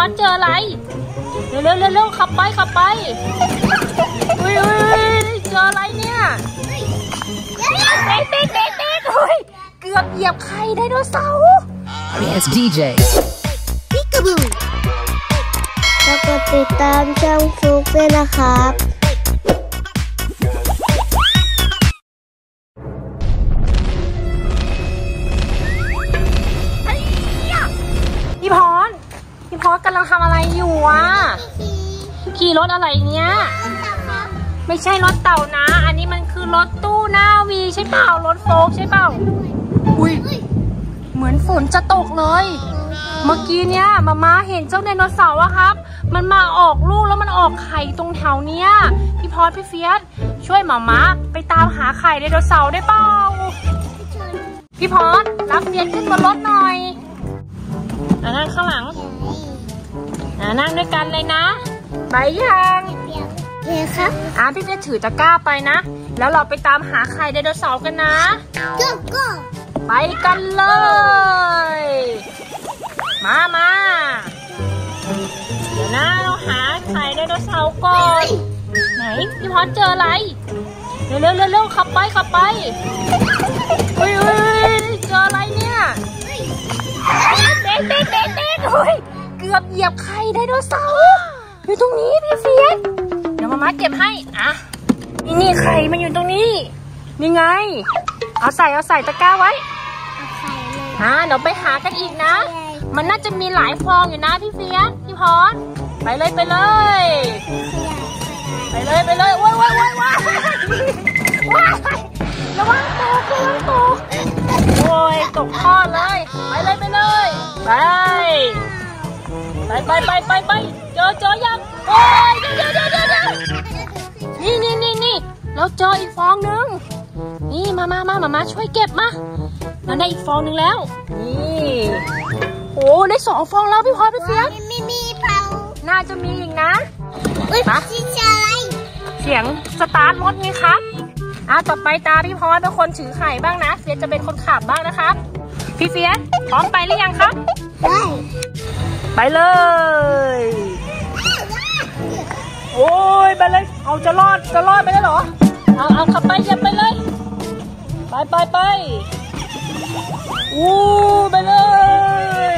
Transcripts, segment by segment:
อตเจออะไรเร็วเร็วเร็วขับไปขับไปอุ้ยเจออะไรเนี่ยเด็กเกือบเหยียบไข่ไดโนเสาร์ Yes DJ พิกาบูแล้วก็ติดตามช่องฟลุ๊กด้วยนะครับพี่พอสกำลังทำอะไรอยู่อ่ะขี่รถอะไรเนี้ยไม่ใช่รถเต่านะอันนี้มันคือรถตู้หน้าวีใช่เปล่ารถโฟล์คใช่เปล่าอุ้ยเหมือนฝนจะตกเลยเมื่อกี้เนี้ยมาเห็นเจ้าไดโนเสาร์อะครับมันมาออกลูกแล้วมันออกไข่ตรงแถวเนี้ยพี่พอสพี่เฟียสช่วยมาไปตามหาไข่ไดโนเสาร์ได้เปล่าพี่พอสรับเฟียสขึ้นบนรถหน่อยนั่งข้างหลังนั่งด้วยกันเลยนะไปยังเฮ้ครับพี่เฟียสถือตะกร้าไปนะแล้วเราไปตามหาไข่ไดโนเสาร์กันนะก็ไปกันเลยมาเดี๋ยวนะเราหาไข่ไดโนเสาร์ก่อนไหนพี่พอสเจออะไรเร็วขับไปอุ้ยเจออะไรเนี่ยเด็กเกือบเหยียบไข่ไดโนเสาร์อยู่ตรงนี้พี่เฟียสเดี๋ยวมาเก็บให้นี่ไข่มันอยู่ตรงนี้นี่ไงเอาใส่ตะกร้าไว้เดี๋ยวไปหากันอีกนะมันน่าจะมีหลายฟองอยู่นะพี่เฟียสพี่พรไปเลยว้ายระวังตกโอ้ยตกท่อเลยไปเลยไปเจอยังโอ้ยเดี๋ยวนี่เราเจออีกฟองนึงนี่มาช่วยเก็บมาเราได้อีกฟองนึงแล้วนี่โอ้ได้2 ฟองแล้วพี่พรพี่เฟียสมีเปล่าน่าจะมีอีกนะเสียงสตาร์ทรถไงครับต่อไปตาพี่พรเป็นคนถือไข่บ้างนะเฟียสจะเป็นคนขับบ้างนะครับพี่เฟียสพร้อมไปหรือยังครับไปเลยโอ้ยไปเลยเอาจะรอดไปได้เหรอเอาขับไปเหยียบไปเลยไปไปเลย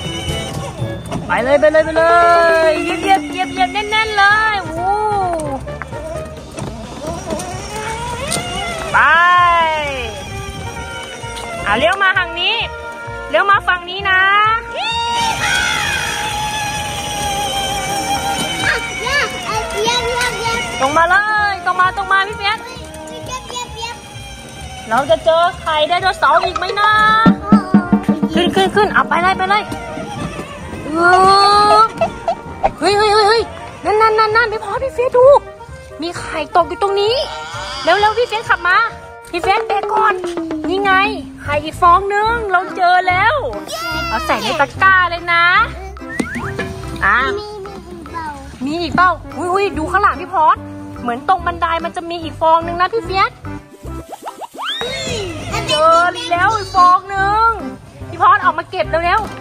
เหยียบแน่นๆเลยไปเลี้ยวมาทางนี้เลี้ยวมาฝั่งนี้นะตรงมาเลยตรงมาพี่เฟียสเราจะเจอไข่ไดโนเสาร์อีกไหมนะขึ้นเอาไปเลยเฮ้ยนั่นพี่พอพี่เฟียสดูมีไข่ตกอยู่ตรงนี้เร็วพี่เฟียสขับมาพี่เฟียสเบรกก่อนนี่ไงไข่อีกฟองนึงเราเจอแล้วเอาใส่ในตะกร้าเลยนะมีอีกเปล่าอุ้ยดูข้างหลังพี่พอสเหมือนตรงบันไดมันจะมีอีกฟองนึงนะพี่เฟียสเจอแล้วอีกฟองนึงพี่พอสออกมาเก็บเร็วเร็ว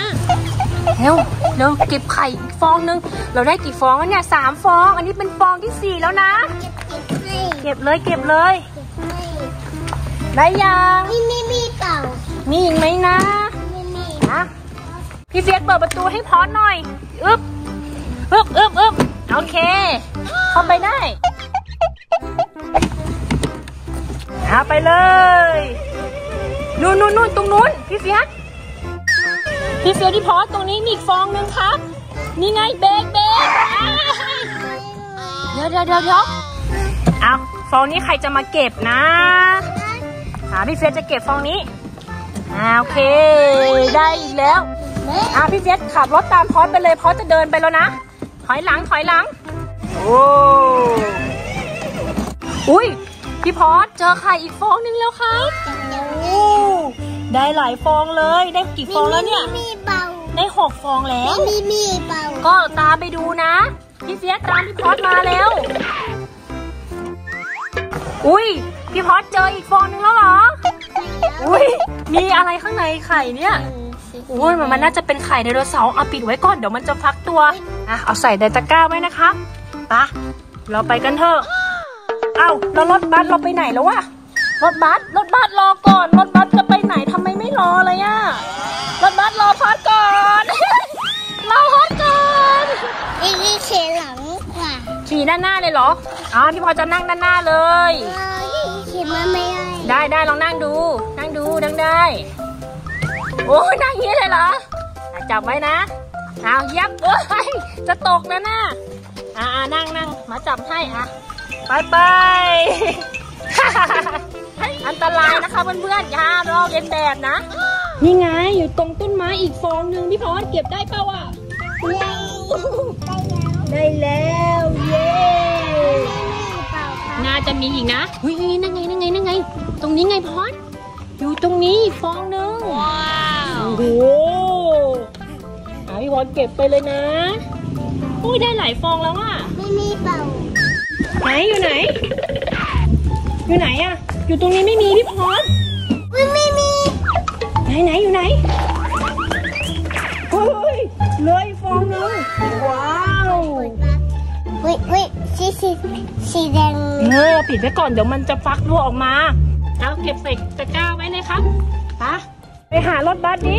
เก็บไข่อีกฟองนึงเราได้กี่ฟองแล้วเนี่ย3 ฟองอันนี้เป็นฟองที่4แล้วนะเก็บเลยได้ยังมีเปล่ามีอีกไหมนะพี่เฟียสเปิดประตูให้พอสหน่อยอึ๊บโอเคเข้าไปได้ไปเลยนู่นตรงนู้นพี่เฟียสที่พอสตรงนี้มีอีกฟองนึงครับนี่ไงเบรกเดี๋ยวฟองนี้ใครจะมาเก็บนะพี่เฟียสจะเก็บฟองนี้โอเคได้อีกแล้วพี่เฟียสขับรถตามพอสไปเลยพอสจะเดินไปแล้วนะถอยหลังอุ้ยพี่พอสเจอไข่อีกฟองนึงแล้วครับได้หลายฟองเลยได้กี่ฟองแล้วเนี่ยได้6 ฟองแล้วมีเปล่าก็ตามไปดูนะพี่เฟียสตามพี่พอสมาแล้วอุ้ยพี่พอสเจออีกฟองนึงแล้วเหรออุ้ยมีอะไรข้างในไข่เนี่ยโอ้ยมันน่าจะเป็นไข่ไดโนเสาร์เอาปิดไว้ก่อนเดี๋ยวมันจะฟักตัวอ่ะเอาใส่ในตะกร้าไว้นะคะไปเราไปกันเถอะเอ้าแล้วรถบัสเราไปไหนแล้ววะรถบัสรอก่อนรถบัสจะไปไหนทำไมไม่รอเลยอะรถบัสรอพอดก่อน รอพอดก่อนนี่เขียนหลังกว่าขี่ด้านหน้าเลยเหรออ๋อพี่พอจะนั่งด้านหน้าเลยเขียนมาไม่ได้ลองนั่งดูนั่งได้โอ้ยนั่งอย่างนี้เลยเหรอจับไว้นะเอายับจะตกนะน่ะนั่งมาจับให้ไป อันตรายนะคะเพื่อนๆอย่าลอกเลียนแบบนะนี่ไงอยู่ตรงต้นไม้อีกฟองหนึ่งพี่พอเก็บได้เปล่าอ่ะได้แล้วเย้น่าจะมีอีกนะเฮ้ยนั่นไงตรงนี้ไงพอดอยู่ตรงนี้อีกฟองหนึ่งว้าวโอ้โหพี่พอเก็บไปเลยนะอุ้ยได้หลายฟองแล้วอ่ะไม่มีเปล่าไหนอยู่ไหนอ่ะอยู่ตรงนี้ไม่มีพี่พรไม่มีไหนอยู่ไหนเฮ้ยเลยฟองนึงว้าวสีแดงปิดไว้ก่อนเดี๋ยวมันจะฟักตัวออกมาเอาเก็บใส่ตะกร้าไว้เลยครับไปหารถบัสดิ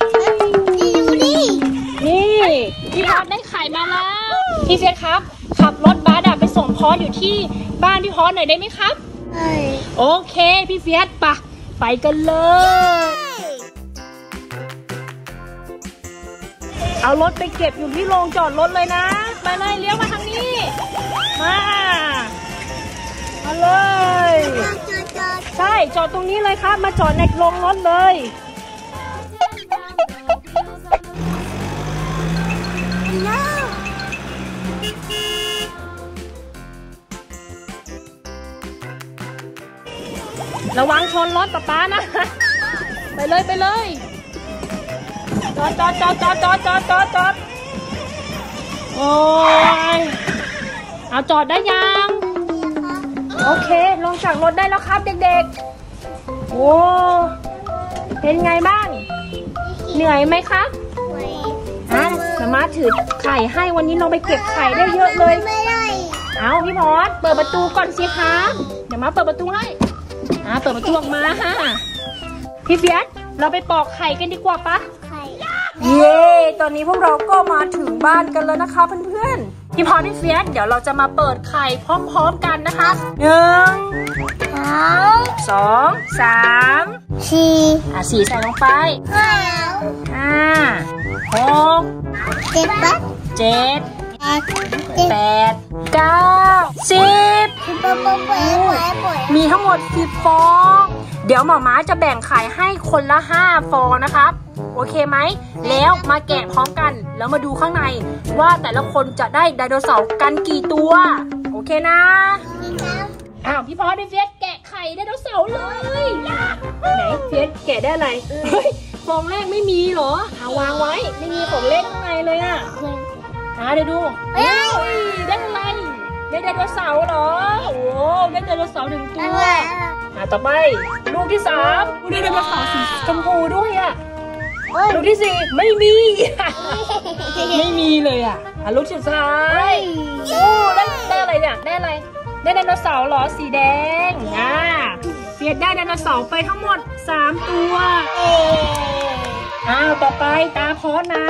นี่พี่พรได้ไข่มาแล้วพี่เฟียสครับขับรถบัสไปส่งพออยู่ที่บ้านพี่พรหน่อยได้ไหมครับโอเคพี่เฟียสไปกันเลยเอารถไปเก็บอยู่ที่โรงจอดรถเลยนะไปเลยเลี้ยวมาทางนี้มาเลยใช่จอดตรงนี้เลยครับมาจอดในโรงรถเลยระวังชนรถป๊านะไปเลยจอดโอ้ยเอาจอดได้ยังโอเคลงจากรถได้แล้วครับเด็กๆโอ้เป็นไงบ้างเหนื่อยไหมครับมาถือไข่ให้วันนี้เราไปเก็บไข่ได้เยอะเลยเอาพี่พอดเปิดประตูก่อนสิคะเดี๋ยวมาเปิดประตูให้เปิดประตูออกมาพี่เฟียสเราไปปอกไข่กันดีกว่าปะเย้ตอนนี้พวกเราก็มาถึงบ้านกันแล้วนะคะเพื่อนๆพี่พอพี่เฟียสเดี๋ยวเราจะมาเปิดไข่พร้อมๆกันนะคะ1 2 3 4 4ใส่ลงไป5 6 7 8 9 10มีทั้งหมด10ฟองเดี๋ยวหมอม้าจะแบ่งไข่ให้คนละ5ฟองนะครับโอเคไหมแล้วมาแกะพร้อมกันแล้วมาดูข้างในว่าแต่ละคนจะได้ไดโนเสาร์กันกี่ตัวโอเคนะพี่พอพี่เฟียสแกะไข่ไดโนเสาร์เลยไหนเฟียสแกะได้อะไรฟองแรกไม่มีเหรอวางไว้ไม่มีของเล็กข้างในเลยเดี๋ยวดูได้อะไรได้ไดโนเสาร์เหรอโอ้ได้ไดโนเสาร์1 ตัวต่อไปลูกที่3ได้ไดโนเสาร์สีชมพูด้วยลูกที่4ไม่มีไม่มีเลยลูกสุดท้ายได้อะไรเนี่ยได้อะไรได้ไดโนเสาร์เหรอสีแดงเฟียสได้ไดโนเสาร์ไปทั้งหมด3 ตัวต่อไปตาพอนะ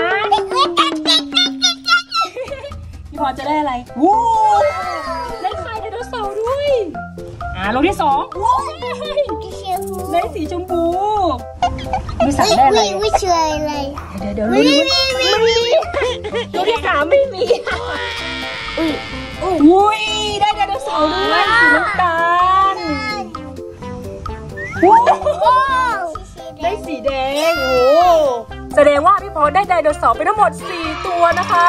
พี่พอจะได้อะไรวู้ได้ไข่ไดโนเสาร์ด้วยลูกที่2ว้าวได้สีชมพูมีสั่งได้อะไรไม่เชื่ออะไรเดี๋ยวลูกที่3ไม่มีอุ้ยได้ไดโนเสาร์ด้วยสีน้ำตาลได้สีแดงแสดงว่าพี่พอได้ไดโนเสาร์ไปทั้งหมด4 ตัวนะคะ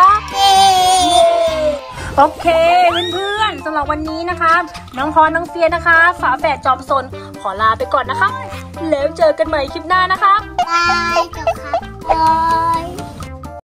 โอเคเพื่อนๆสำหรับวันนี้นะคะน้องพรน้องเฟียนะคะฝาแฝดจอมซนขอลาไปก่อนนะคะแล้วเจอกันใหม่คลิปหน้านะคะบายจบครับบาย